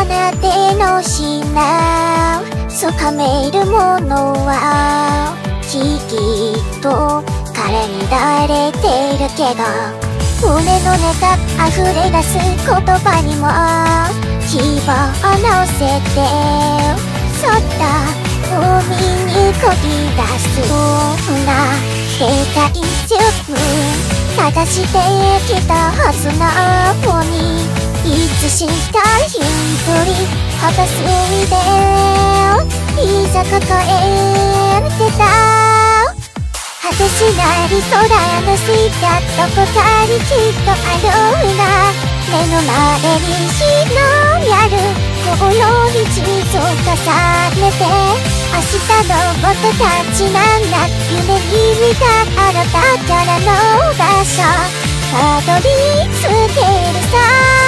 な手の品つかめるものはきっと彼にだれているけど、胸の中溢れ出す言葉にも希望を乗せてそっと海にこぎ出す。そんな世界中探してきたはずなのに、いつしか一人果たすいでいざ抱えてた果てしない空の下どこかにきっとあるな。目の前に広がる紅葉に地図を重ねて、明日の僕たちなんだ夢に見たあの宝の場所たどり着けるさ。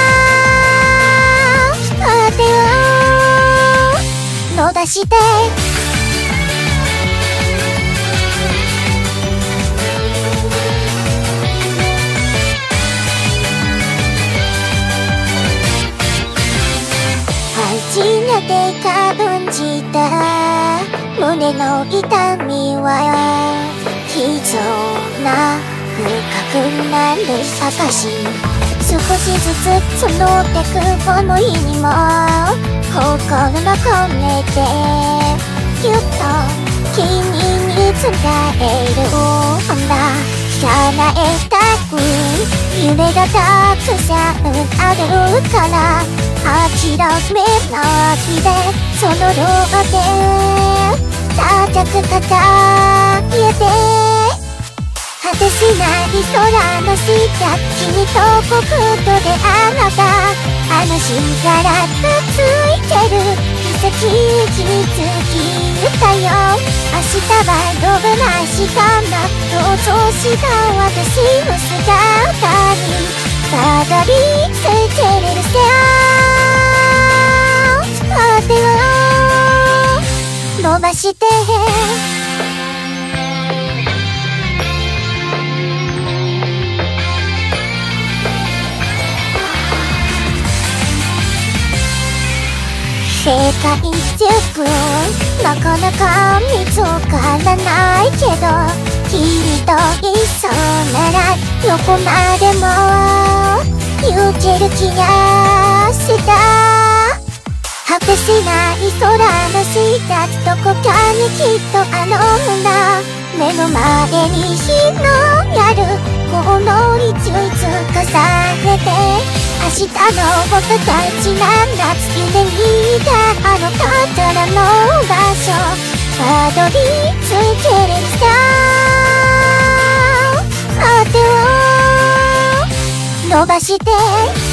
手を伸ばして初めて感じた胸の痛みは傷な深くなる証。少しずつ募ってくこの日にも心の込めてぎゅっと君に伝えるんだ。叶えたく夢がたくさんあるから諦めないでその両手高く抱えて、果てしない空の下君と僕と出会ったあの日からくっついてる奇跡に気づきたよ。明日はどんな日かな想像した私の姿にたどり着けるさ。手を伸ばして世界中なかなか見つからないけど、君と一緒ならどこまでも行ける気がした。果てしない空の下どこかにきっとあるんだ。目の前に広がる炎に地図重ねて、明日の僕たちなんだ夢に見たあの宝の場所たどり着けるさ。手を伸ばして